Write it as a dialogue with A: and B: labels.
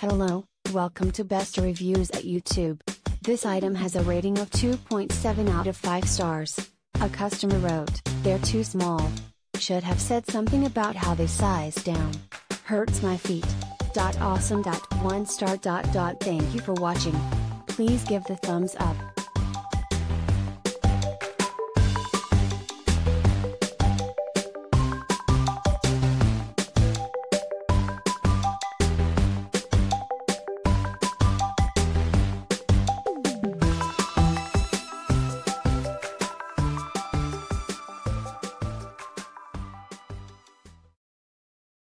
A: Hello, welcome to Best Reviews at YouTube. This item has a rating of 2.7 out of 5 stars. A customer wrote, "They're too small. Should have said something about how they size down. Hurts my feet. Awesome. 1 star. Thank you for watching. Please give the thumbs up.